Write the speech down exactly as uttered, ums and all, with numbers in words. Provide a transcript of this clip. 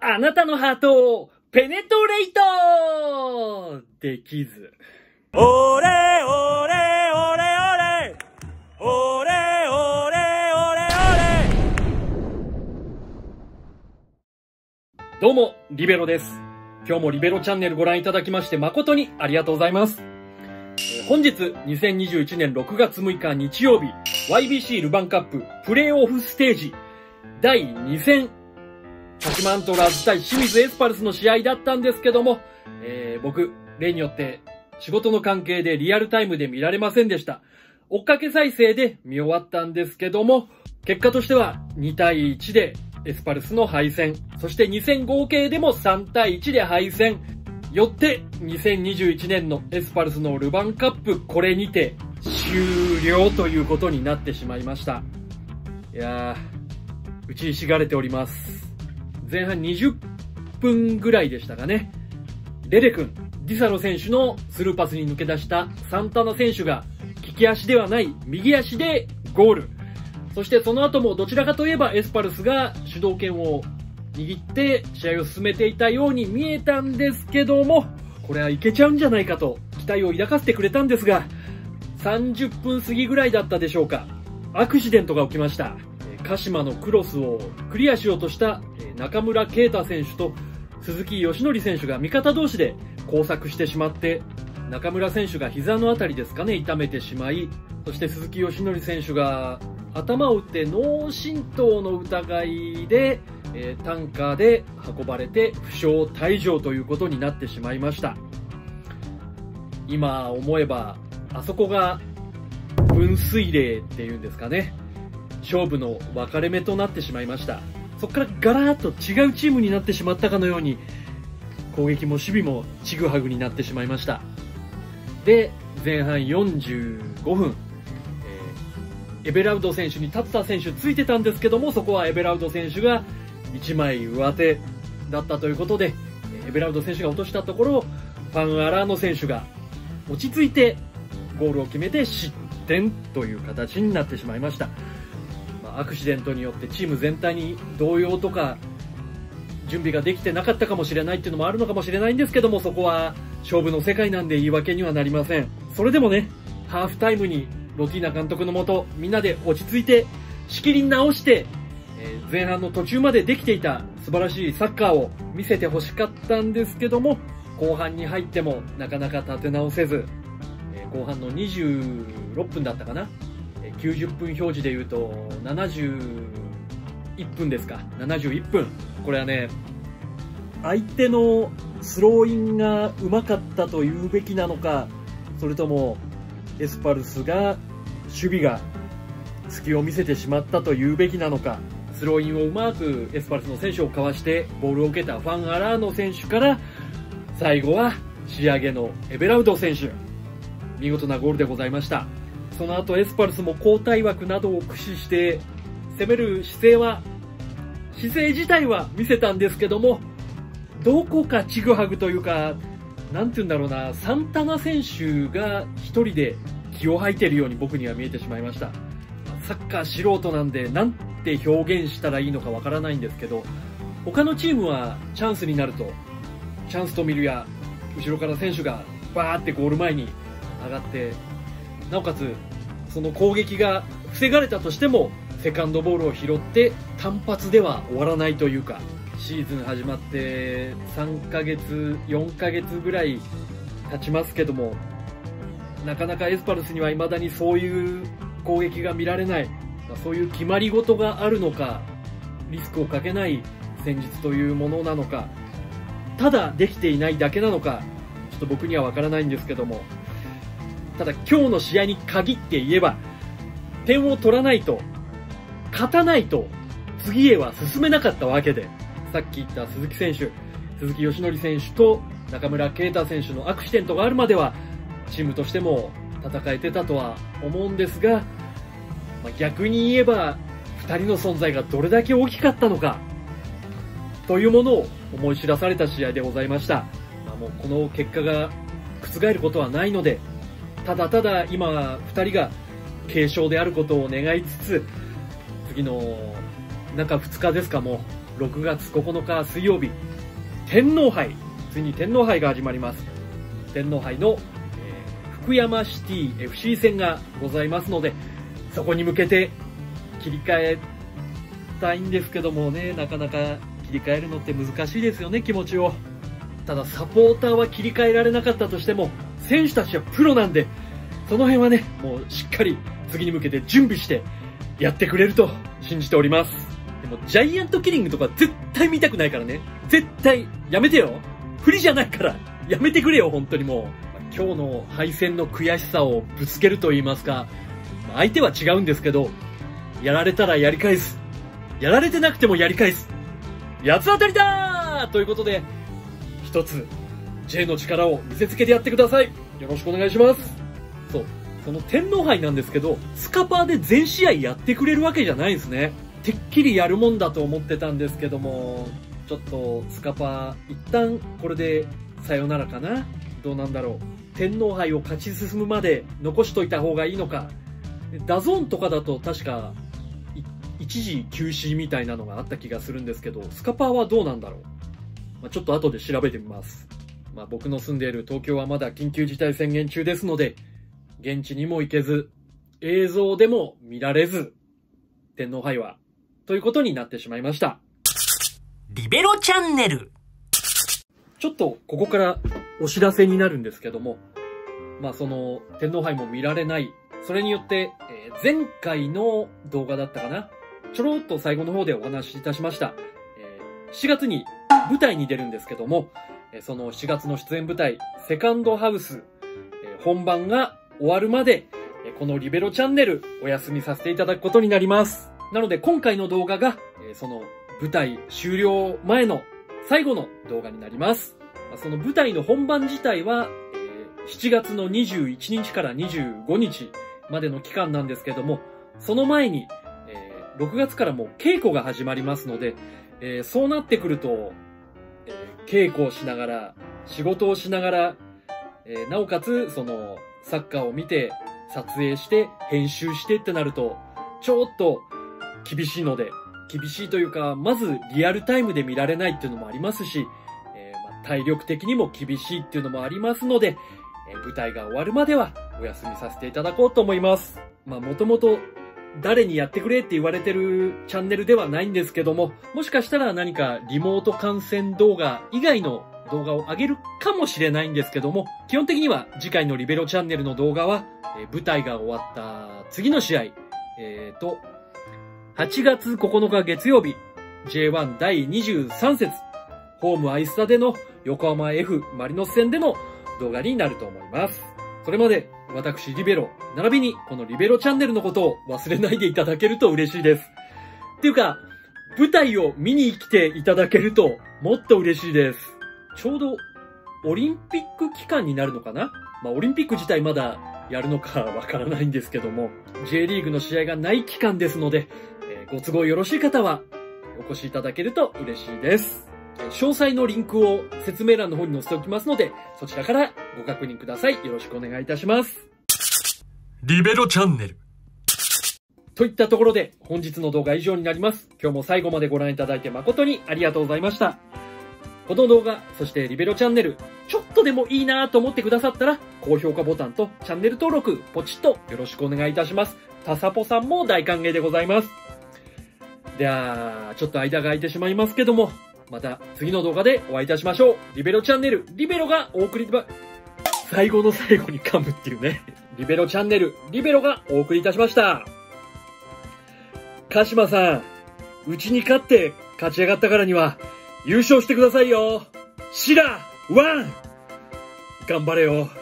あなたのハートをペネトレイトできず。 オレオレオレオレオレオレオレどうも、リベロです。今日もリベロチャンネルご覧いただきまして誠にありがとうございます。えー、本日、にせんにじゅういちねんろくがつむいか日曜日、ワイビーシー ルヴァンカッププレーオフステージだいに戦、鹿島アントラーズ対清水エスパルスの試合だったんですけども、えー、僕、例によって仕事の関係でリアルタイムで見られませんでした。追っかけ再生で見終わったんですけども、結果としてはにたいいちでエスパルスの敗戦、そしてに戦合計でもさんたいいちで敗戦。よってにせんにじゅういちねんのエスパルスのルヴァンカップ、これにて終了ということになってしまいました。いやー、打ちひしがれております。前半にじゅっぷんぐらいでしたかね。レレ君、ディサロ選手のスルーパスに抜け出したサンタナ選手が利き足ではない右足でゴール。そしてその後もどちらかといえばエスパルスが主導権を握って試合を進めていたように見えたんですけども、これはいけちゃうんじゃないかと期待を抱かせてくれたんですが、さんじゅっぷん過ぎぐらいだったでしょうか。アクシデントが起きました。鹿島のクロスをクリアしようとした中村圭太選手と鈴木義則選手が味方同士で交錯してしまって、中村選手が膝のあたりですかね、痛めてしまい、そして鈴木義則選手が頭を打って脳震盪の疑いで、えー、タンカーで運ばれて負傷退場ということになってしまいました。今思えばあそこが分水嶺っていうんですかね、勝負の分かれ目となってしまいました。そこからガラーッと違うチームになってしまったかのように、攻撃も守備もちぐはぐになってしまいました。で、前半よんじゅうごふん、えー、エベラウド選手に達田選手ついてたんですけども、そこはエベラウド選手がいちまい上手だったということで、エベラウド選手が落としたところをファン・アラーノ選手が落ち着いてゴールを決めて失点という形になってしまいました。アクシデントによってチーム全体に動揺とか準備ができてなかったかもしれないっていうのもあるのかもしれないんですけども、そこは勝負の世界なんで言い訳にはなりません。それでもね、ハーフタイムにロティーナ監督のもとみんなで落ち着いて仕切り直して、えー、前半の途中までできていた素晴らしいサッカーを見せてほしかったんですけども、後半に入ってもなかなか立て直せず、えー、後半のにじゅうろっぷんだったかな、きゅうじゅっぷん表示でいうとななじゅういっぷんですか、ななじゅういっぷん。これはね、相手のスローインがうまかったと言うべきなのか、それともエスパルスが守備が隙を見せてしまったと言うべきなのか、スローインをうまくエスパルスの選手をかわしてボールを受けたファン・アラーノ選手から、最後は仕上げのエベラウド選手、見事なゴールでございました。その後エスパルスも交代枠などを駆使して攻める姿勢は姿勢自体は見せたんですけども、どこかちぐはぐというか、なんて言うんだろうな、サンタナ選手が一人で気を吐いているように僕には見えてしまいました。サッカー素人なんでなんて表現したらいいのかわからないんですけど、他のチームはチャンスになると、チャンスと見るや後ろから選手がバーってゴール前に上がって、なおかつその攻撃が防がれたとしてもセカンドボールを拾って単発では終わらないというか、シーズン始まってさんかげつよんかげつぐらい経ちますけども、なかなかエスパルスには未だにそういう攻撃が見られない、そういう決まり事があるのか、リスクをかけない戦術というものなのか、ただできていないだけなのか、ちょっと僕には分からないんですけども、ただ今日の試合に限って言えば、点を取らないと、勝たないと次へは進めなかったわけで、さっき言った鈴木選手、鈴木義則選手と中村圭太選手のアクシデントがあるまではチームとしても戦えてたとは思うんですが、まあ、逆に言えばふたりの存在がどれだけ大きかったのかというものを思い知らされた試合でございました。まあ、もうこの結果が覆ることはないので、ただただ今ふたりが軽傷であることを願いつつ、次の中ふつかですか、もろくがつここのか水曜日、天皇杯、ついに天皇杯が始まります。天皇杯の、えー、福山シティ エフシー 戦がございますので、そこに向けて切り替えたいんですけどもね、なかなか切り替えるのって難しいですよね、気持ちを。ただサポーターは切り替えられなかったとしても、選手たちはプロなんで、その辺はね、もうしっかり次に向けて準備してやってくれると信じております。でもジャイアントキリングとか絶対見たくないからね。絶対やめてよ。不利じゃないからやめてくれよ、本当にもう。今日の敗戦の悔しさをぶつけると言いますか、相手は違うんですけど、やられたらやり返す。やられてなくてもやり返す。八つ当たりだーということで、一つ J の力を見せつけてやってください。よろしくお願いします。そう。その天皇杯なんですけど、スカパーで全試合やってくれるわけじゃないんですね。てっきりやるもんだと思ってたんですけども、ちょっとスカパー一旦これでさよならかな。どうなんだろう。天皇杯を勝ち進むまで残しといた方がいいのか。ダゾーンとかだと確か一時休止みたいなのがあった気がするんですけど、スカパーはどうなんだろう。まあ、ちょっと後で調べてみます。まあ、僕の住んでいる東京はまだ緊急事態宣言中ですので、現地にも行けず、映像でも見られず、天皇杯は、ということになってしまいました。 リベロチャンネル。 ちょっとここからお知らせになるんですけども、まあその天皇杯も見られない、それによって、えー、前回の動画だったかな、ちょろっと最後の方でお話しいたしました。えー、しがつに舞台に出るんですけども、えー、そのしがつの出演舞台、セカンドハウス、えー、本番が終わるまで、えー、このリベロチャンネルお休みさせていただくことになります。なので今回の動画が、えー、その舞台終了前の最後の動画になります。その舞台の本番自体は、えー、しちがつのにじゅういちにちからにじゅうごにちまでの期間なんですけども、その前に、えー、ろくがつからもう稽古が始まりますので、えー、そうなってくると、えー、稽古をしながら、仕事をしながら、えー、なおかつそのサッカーを見て、撮影して、編集してってなると、ちょっと厳しいので、厳しいというか、まずリアルタイムで見られないっていうのもありますし、えーまあ、体力的にも厳しいっていうのもありますので、えー、舞台が終わるまではお休みさせていただこうと思います。まあもともと誰にやってくれって言われてるチャンネルではないんですけども、もしかしたら何かリモート観戦動画以外の動画を上げるかもしれないんですけども、基本的には次回のリベロチャンネルの動画は、えー、舞台が終わった次の試合、えーと、はちがつここのか月曜日、ジェイワン だいにじゅうさん節、ホームアイスタでの横浜 F マリノス戦での動画になると思います。それまで私リベロ、並びにこのリベロチャンネルのことを忘れないでいただけると嬉しいです。っていうか、舞台を見に来ていただけるともっと嬉しいです。ちょうどオリンピック期間になるのかな？まあオリンピック自体まだやるのかわからないんですけども、J リーグの試合がない期間ですので、ご都合よろしい方はお越しいただけると嬉しいです。詳細のリンクを説明欄の方に載せておきますので、そちらからご確認ください。よろしくお願いいたします。 リベロチャンネル。 といったところで本日の動画は以上になります。今日も最後までご覧いただいて誠にありがとうございました。この動画、そしてリベロチャンネル、ちょっとでもいいなと思ってくださったら、高評価ボタンとチャンネル登録、ポチッとよろしくお願いいたします。タサポさんも大歓迎でございます。では、ちょっと間が空いてしまいますけども、また次の動画でお会いいたしましょう。リベロチャンネル、リベロがお送りば、最後の最後に噛むっていうね。リベロチャンネル、リベロがお送りいたしました。鹿島さん、うちに勝って勝ち上がったからには優勝してくださいよ。シラワン頑張れよ。